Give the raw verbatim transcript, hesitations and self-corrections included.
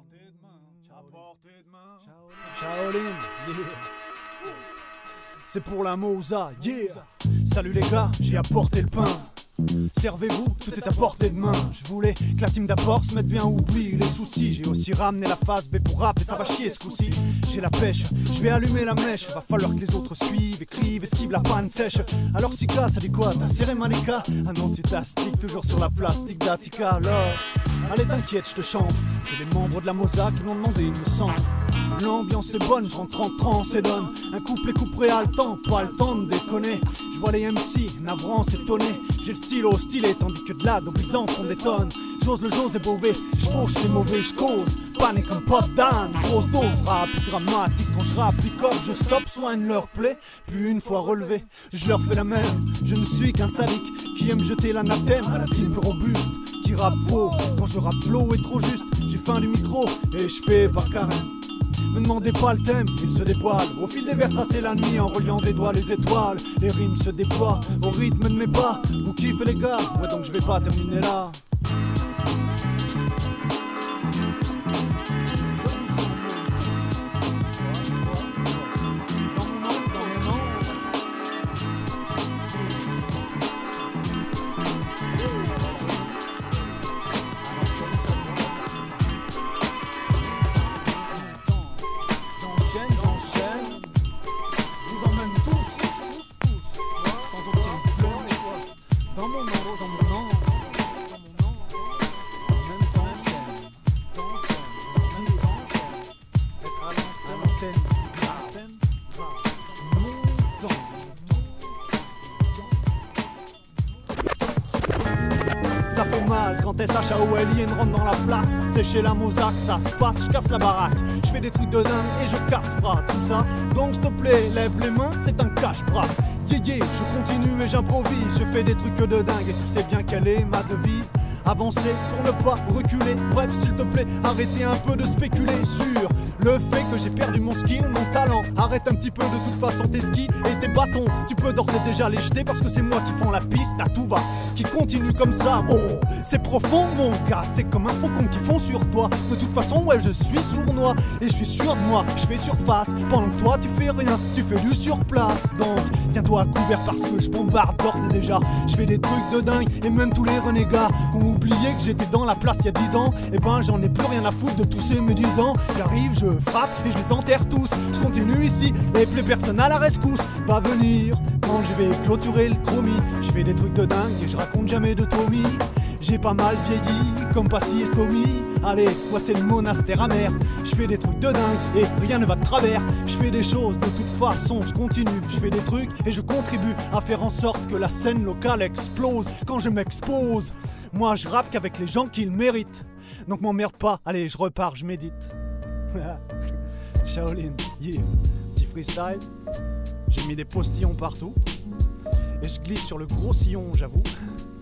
portée de main, à portée de main. Shaolin, yeah. C'est pour la Mosa, yeah. Salut les gars, j'ai apporté le pain. Servez-vous, tout est à portée de main. Je voulais que la team d'abord se mette bien, oublie les soucis. J'ai aussi ramené la phase B pour rap et ça va chier ce coup-ci. J'ai la pêche, je vais allumer la mèche. Va falloir que les autres suivent, écrivent, esquivent la panne sèche. Alors Sika, ça dit quoi? T'as serré Malika? Ah non, tu t'astiques toujours sur la plastique d'Attica. Alors, allez t'inquiète, je te chante. C'est les membres de la Mosa qui m'ont demandé, il me semble. L'ambiance est bonne, je rentre en transe et donne un couplet couperé à le temps, pas le temps de déconner. Je vois les M C, navrant s'étonner. J'ai le stylo stylé, tandis que de là, ils en font des tonnes. J'ose le José Bové, je fauche les mauvais, je cause. Panique comme Pop Dan, grosse dose, rapide, dramatique. Quand je rapplique up, je stoppe, soigne leur plaie. Puis une fois relevé, je leur fais la même. Je ne suis qu'un salique qui aime jeter l'anathème à la team peu robuste. Qui rappe faux, quand je rappe flow est trop juste. J'ai faim du micro et je fais par carême. Me demandez pas le thème, il se dévoile. Au fil des vers tracés la nuit en reliant des doigts les étoiles. Les rimes se déploient au rythme de mes pas. Vous kiffez les gars, ouais donc je vais pas terminer là. Ça fait mal quand S H A O L I N rentre dans la place. C'est chez la Mosa que ça se passe, je casse la baraque. Je fais des trucs de dingue et je casse bras, tout ça. Donc s'il te plaît, lève les mains, c'est un cache-bras. Yeah yeah, je continue et j'improvise. Je fais des trucs de dingue et tu sais bien quelle est ma devise. Avancer pour ne pas reculer. Bref, s'il te plaît, arrêtez un peu de spéculer sur le fait que j'ai perdu mon skill, mon talent. Arrête un petit peu, de toute façon tes skis et tes bâtons, tu peux d'ores et déjà les jeter parce que c'est moi qui font la piste à tout va, qui continue comme ça. Oh, c'est profond mon gars, c'est comme un faucon qui fond sur toi. De toute façon, ouais, je suis sournois et je suis sûr de moi, je fais surface. Pendant que toi, tu fais rien, tu fais du surplace. Donc, tiens-toi à couvert parce que je bombarde d'ores et déjà. Je fais des trucs de dingue et même tous les renégats qu'on oublié que j'étais dans la place il y a dix ans. Et ben j'en ai plus rien à foutre de tous ces médisants. J'arrive, je frappe et je les enterre tous. Je continue ici et plus personne à la rescousse va venir quand je vais clôturer le chromie. Je fais des trucs de dingue et je raconte jamais de Tommy. J'ai pas mal vieilli comme Passy et Stomy. Allez, moi c'est le monastère amer. Je fais des trucs de dingue et rien ne va de travers. Je fais des choses de toute façon, je continue. Je fais des trucs et je contribue à faire en sorte que la scène locale explose. Quand je m'expose, moi je rappe qu'avec les gens qui le méritent. Donc m'emmerde pas, allez je repars, je médite. Shaolin, yeah, petit freestyle. J'ai mis des postillons partout et je glisse sur le gros sillon, j'avoue.